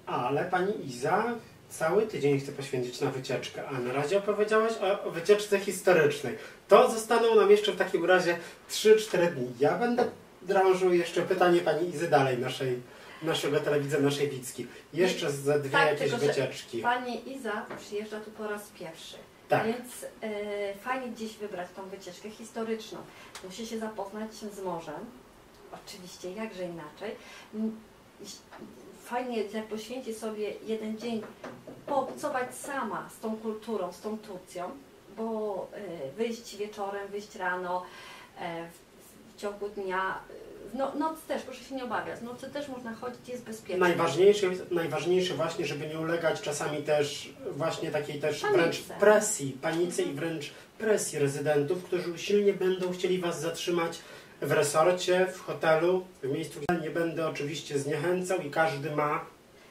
Ale pani Iza cały tydzień chce poświęcić na wycieczkę, a na razie opowiedziałaś o wycieczce historycznej. To zostaną nam jeszcze w takim razie 3-4 dni. Ja będę drążył jeszcze pytanie pani Izy dalej, naszego telewidza, naszej Wicki. Jeszcze ze dwie jakieś wycieczki. Pani Iza przyjeżdża tu po raz pierwszy. Tak. Więc fajnie gdzieś wybrać tą wycieczkę historyczną. Musi się zapoznać z morzem. Oczywiście, jakże inaczej. Fajnie, jak poświęci sobie jeden dzień, poobcować sama z tą kulturą, z tą Turcją, bo wyjść wieczorem, wyjść rano, w ciągu dnia, noc też, proszę się nie obawiać, w nocy też można chodzić, jest bezpiecznie. Najważniejsze właśnie, żeby nie ulegać czasami też właśnie takiej też wręcz presji, panice i wręcz presji rezydentów, którzy usilnie będą chcieli was zatrzymać w resorcie, w hotelu, w miejscu, gdzie nie będę oczywiście zniechęcał i każdy ma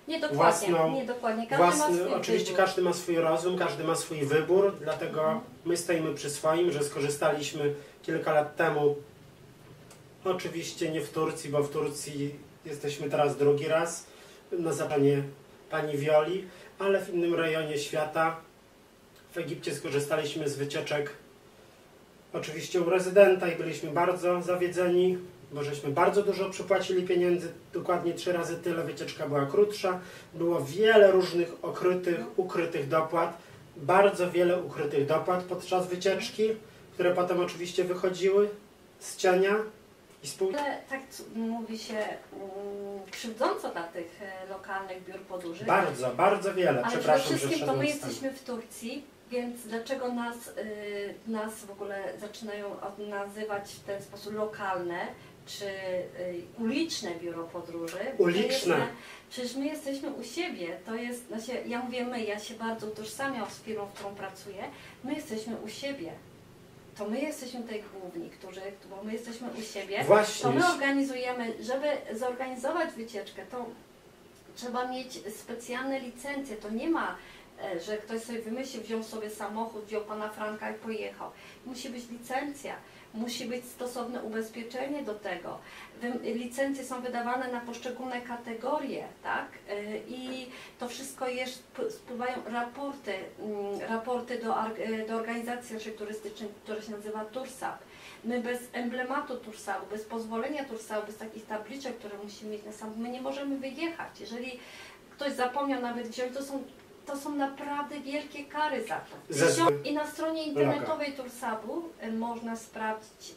oczywiście każdy ma swój rozum, każdy ma swój wybór, dlatego my stoimy przy swoim, że skorzystaliśmy kilka lat temu, oczywiście nie w Turcji, bo w Turcji jesteśmy teraz drugi raz, na zabranie pani Wioli, ale w innym rejonie świata. W Egipcie skorzystaliśmy z wycieczek oczywiście u rezydenta i byliśmy bardzo zawiedzeni, bo żeśmy bardzo dużo przypłacili pieniędzy, dokładnie 3 razy tyle, wycieczka była krótsza. Było wiele różnych ukrytych dopłat, bardzo wiele ukrytych dopłat podczas wycieczki, które potem oczywiście wychodziły z cienia. Ale tak mówi się krzywdząco dla tych lokalnych biur podróży. Bardzo, bardzo wiele. Ale przede wszystkim to my jesteśmy w Turcji, więc dlaczego nas w ogóle zaczynają nazywać w ten sposób lokalne, czy uliczne biuro podróży? Uliczne. Przecież my jesteśmy u siebie. To jest, ja mówię my, ja się bardzo utożsamiam z firmą, w którą pracuję. My jesteśmy u siebie. To my jesteśmy tutaj główni, bo my jesteśmy u siebie. Właśnie. To my organizujemy, żeby zorganizować wycieczkę, to trzeba mieć specjalne licencje. To nie ma, że ktoś sobie wymyślił, wziął sobie samochód, wziął pana Franka i pojechał. Musi być licencja, musi być stosowne ubezpieczenie do tego. Licencje są wydawane na poszczególne kategorie, tak? I to wszystko jest, spływają raporty do organizacji turystycznej, która się nazywa Tursab. My bez emblematu Tursabu, bez pozwolenia Tursabu, bez takich tabliczek, które musimy mieć na samochód, my nie możemy wyjechać. Jeżeli ktoś zapomniał nawet wziąć, to są naprawdę wielkie kary za to. I na stronie internetowej Tursabu można sprawdzić,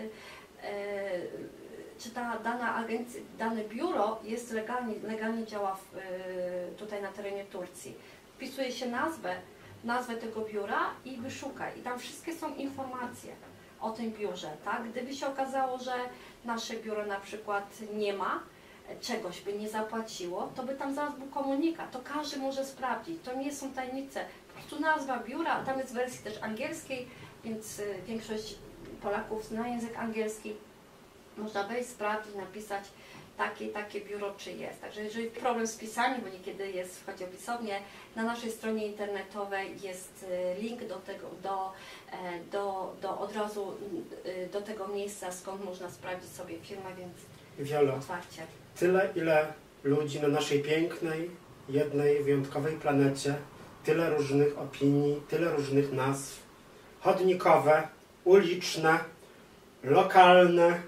czy ta dane biuro jest legalnie działa tutaj na terenie Turcji. Wpisuje się nazwę tego biura i wyszukaj. I tam wszystkie są informacje o tym biurze. Tak? Gdyby się okazało, że nasze biuro na przykład nie ma, czegoś by nie zapłaciło, to by tam zaraz był komunikat. To każdy może sprawdzić. To nie są tajemnice. Po prostu nazwa biura, tam jest w wersji też angielskiej, więc większość Polaków zna język angielski. Można wejść, sprawdzić, napisać takie biuro, czy jest. Także jeżeli problem z pisaniem, bo niekiedy wchodzi o pisownię, na naszej stronie internetowej jest link od razu do tego miejsca, skąd można sprawdzić sobie firmę, więc Wiolo, otwarcie. Tyle, ile ludzi na naszej pięknej, jednej, wyjątkowej planecie, tyle różnych opinii, tyle różnych nazw, chodnikowe, uliczne, lokalne.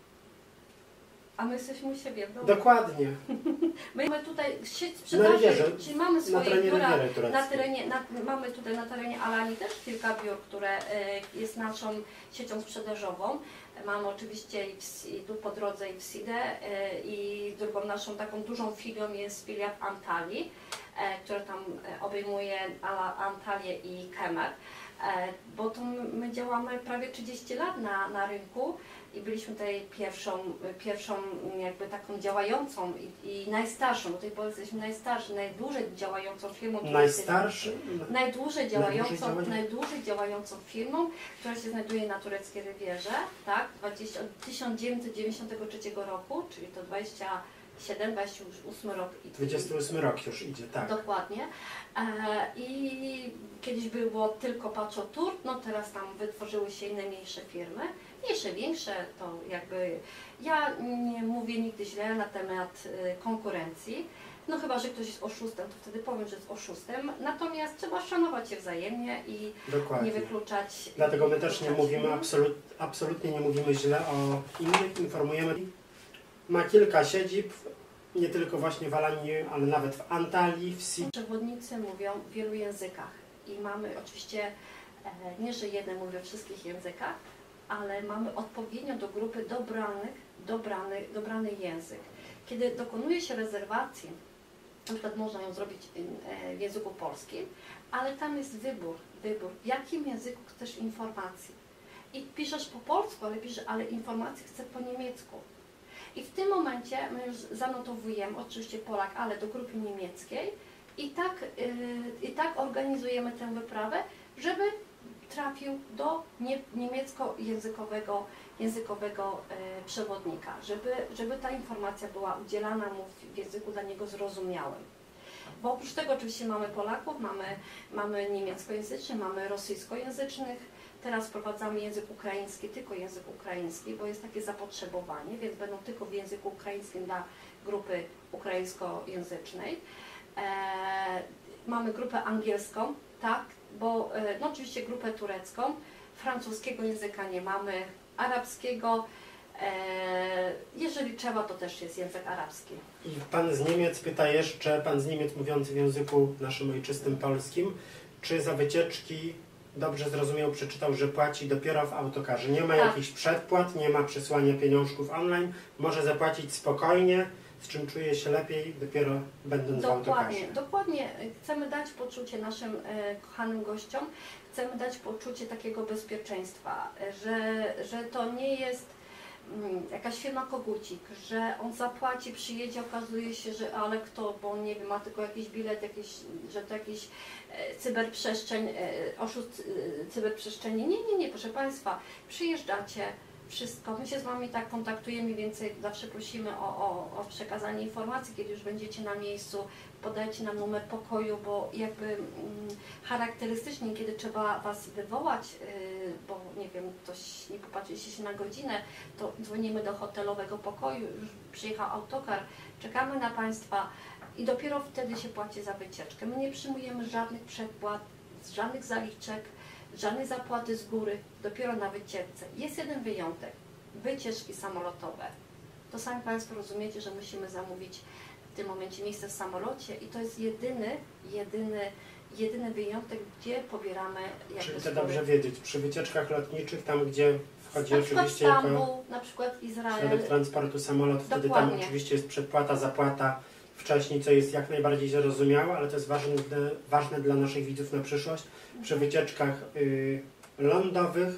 A my jesteśmy u siebie w domu. Dokładnie. My mamy tutaj sieć sprzedaży, czyli mamy swoje biura mamy tutaj na terenie Alanii też kilka biur, które jest naszą siecią sprzedażową. Mamy oczywiście i tu po drodze i w Side i drugą naszą taką dużą filią jest filia w Antalii, która tam obejmuje Antalię i Kemer. Bo to my działamy prawie 30 lat na rynku i byliśmy tutaj pierwszą jakby taką działającą i najstarszą, do tej pory jesteśmy najstarszy, najdłużej działającą firmą. Najdłużej działającą firmą, która się znajduje na tureckiej Rywierze, tak, od 1993 roku, czyli to 28 rok. 28 rok już idzie, tak. Dokładnie. I kiedyś było tylko Pacho-Tur, no teraz tam wytworzyły się inne mniejsze firmy. Mniejsze, większe, to jakby ja nie mówię nigdy źle na temat konkurencji. No chyba, że ktoś jest oszustem, to wtedy powiem, że jest oszustem. Natomiast trzeba szanować się wzajemnie i Dokładnie. nie wykluczać. Dlatego my też nie mówimy, absolutnie nie mówimy źle o innych, informujemy. Ma kilka siedzib, nie tylko właśnie w Alanii, ale nawet w Antalii, w Sydney. Przewodnicy mówią w wielu językach i mamy oczywiście, nie że jeden mówi we wszystkich językach, ale mamy odpowiednio do grupy dobrany język. Kiedy dokonuje się rezerwacji, na przykład można ją zrobić w języku polskim, ale tam jest wybór, w jakim języku chcesz informacji. I piszesz po polsku, ale informacji chcę po niemiecku. I w tym momencie my już zanotowujemy, oczywiście Polak, ale do grupy niemieckiej i tak organizujemy tę wyprawę, żeby trafił do niemieckojęzykowego przewodnika, żeby ta informacja była udzielana mu w języku dla niego zrozumiałym. Bo oprócz tego oczywiście mamy Polaków, mamy niemieckojęzycznych, mamy rosyjskojęzycznych. Teraz wprowadzamy język ukraiński, tylko język ukraiński, bo jest takie zapotrzebowanie, więc będą tylko w języku ukraińskim dla grupy ukraińskojęzycznej. Mamy grupę angielską, tak, bo no oczywiście grupę turecką, francuskiego języka nie mamy, arabskiego, jeżeli trzeba, to też jest język arabski. I pan z Niemiec pyta jeszcze, pan z Niemiec mówiący w języku naszym ojczystym polskim, czy za wycieczki dobrze zrozumiał, przeczytał, że płaci dopiero w autokarze. Nie ma jakichś przedpłat, nie ma przesłania pieniążków online, może zapłacić spokojnie, z czym czuje się lepiej dopiero będąc w autokarze. Dokładnie. Chcemy dać poczucie naszym kochanym gościom, chcemy dać poczucie takiego bezpieczeństwa, że to nie jest jakaś firma kogucik, że on zapłaci, przyjedzie, okazuje się, że ale kto, bo nie wiem, ma tylko jakiś bilet, że to jakiś cyberprzestrzeń, oszust cyberprzestrzeni. Nie, proszę Państwa, przyjeżdżacie, wszystko. My się z Wami tak kontaktujemy, mniej więcej zawsze prosimy o przekazanie informacji, kiedy już będziecie na miejscu, podajcie nam numer pokoju, bo jakby charakterystycznie, kiedy trzeba Was wywołać, bo nie wiem, ktoś nie popatrzyliście się na godzinę, to dzwonimy do hotelowego pokoju, już przyjechał autokar, czekamy na Państwa i dopiero wtedy się płaci za wycieczkę. My nie przyjmujemy żadnych przedpłat, żadnych zaliczek, żadnej zapłaty z góry, dopiero na wycieczce. Jest jeden wyjątek, wycieczki samolotowe. To sami Państwo rozumiecie, że musimy zamówić w tym momencie miejsce w samolocie i to jest jedyny wyjątek, gdzie pobieramy Czyli to dobrze wiedzieć, przy wycieczkach lotniczych, tam gdzie wchodzi na oczywiście Stambuł, jako na przykład Izrael. środek transportu samolot, wtedy Dokładnie. tam oczywiście jest przedpłata, zapłata wcześniej, co jest jak najbardziej zrozumiałe, ale to jest ważne dla naszych widzów na przyszłość. Przy wycieczkach lądowych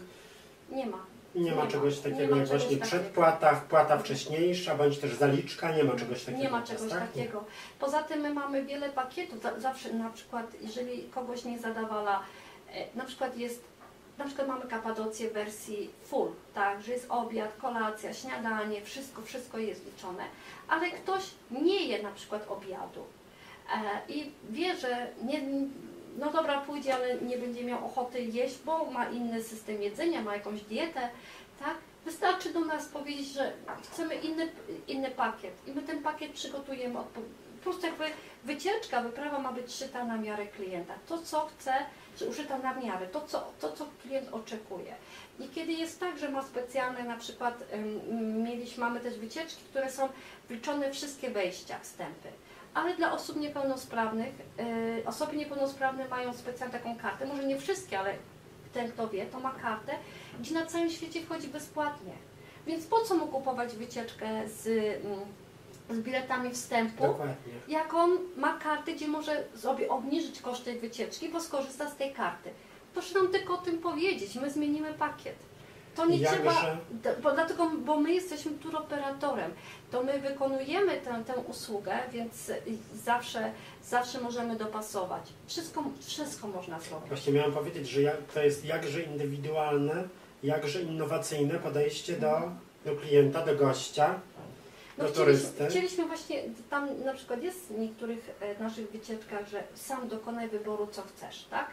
nie ma czegoś takiego jak właśnie przedpłata, wpłata wcześniejsza, bądź też zaliczka, nie ma czegoś takiego. Nie ma czegoś takiego. Poza tym my mamy wiele pakietów, zawsze na przykład, jeżeli kogoś nie zadawala, na przykład mamy Kapadocję w wersji full, tak, że jest obiad, kolacja, śniadanie, wszystko jest liczone, ale ktoś nie je na przykład obiadu i wie, że no dobra, pójdzie, ale nie będzie miał ochoty jeść, bo ma inny system jedzenia, ma jakąś dietę, tak? Wystarczy do nas powiedzieć, że chcemy inny pakiet i my ten pakiet przygotujemy. Po prostu jakby wyprawa ma być szyta na miarę klienta. To, co chce, że uszyta na miarę, to, co klient oczekuje. I kiedy jest tak, że ma specjalne, na przykład mamy też wycieczki, które są wliczone wszystkie wejścia, wstępy. Ale dla osób niepełnosprawnych, osoby niepełnosprawne mają specjalną taką kartę, może nie wszystkie, ale ten kto wie, to ma kartę, gdzie na całym świecie wchodzi bezpłatnie. Więc po co mu kupować wycieczkę z biletami wstępu, Dokładnie. jak on ma kartę, gdzie może sobie obniżyć koszt tej wycieczki, bo skorzysta z tej karty. Proszę nam tylko o tym powiedzieć, my zmienimy pakiet. To nie trzeba, bo my jesteśmy turoperatorem, to my wykonujemy tę usługę, więc zawsze możemy dopasować. Wszystko można zrobić. Właśnie miałem powiedzieć, że to jest jakże indywidualne, jakże innowacyjne podejście do klienta, do gościa, do turysty. Chcieliśmy właśnie, tam na przykład jest w niektórych naszych wycieczkach, że sam dokonaj wyboru, co chcesz, tak?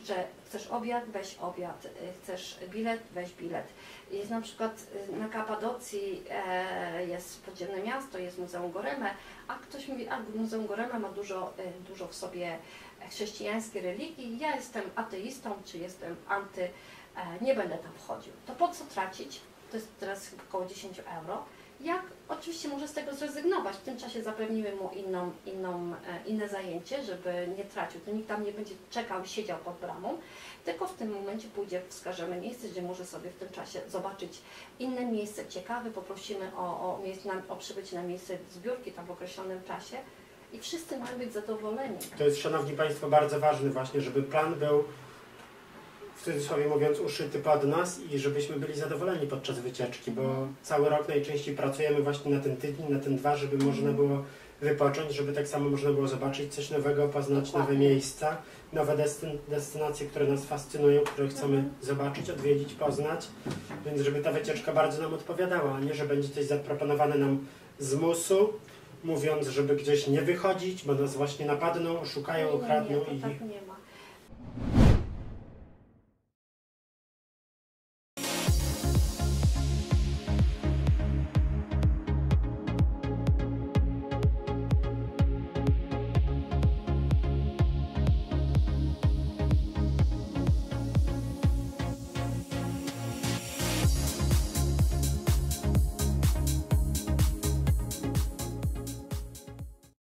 że chcesz obiad, weź obiad, chcesz bilet, weź bilet. Jest na przykład na Kapadocji jest podziemne miasto, jest Muzeum Goreme, a ktoś mówi, a Muzeum Goreme ma dużo w sobie chrześcijańskiej religii, ja jestem ateistą, czy jestem nie będę tam wchodził. To po co tracić? To jest teraz około 10 euro. Jak oczywiście może z tego zrezygnować, w tym czasie zapewnimy mu inne zajęcie, żeby nie tracił, to nikt tam nie będzie czekał i siedział pod bramą, tylko w tym momencie pójdzie, wskażemy miejsce, gdzie może sobie w tym czasie zobaczyć inne miejsce ciekawe, poprosimy o przybycie na miejsce zbiórki tam w określonym czasie i wszyscy mają być zadowoleni. To jest, Szanowni Państwo, bardzo ważne właśnie, żeby plan był, w cudzysłowie mówiąc, uszyty pod nas i żebyśmy byli zadowoleni podczas wycieczki, bo cały rok najczęściej pracujemy właśnie na ten tydzień, na ten 2, żeby można było wypocząć, żeby tak samo można było zobaczyć coś nowego, poznać nowe miejsca, nowe destynacje, które nas fascynują, które chcemy zobaczyć, odwiedzić, poznać, więc żeby ta wycieczka bardzo nam odpowiadała, a nie, że będzie coś zaproponowane nam z musu, mówiąc, żeby gdzieś nie wychodzić, bo nas właśnie napadną, oszukają, ukradną to tak nie ma.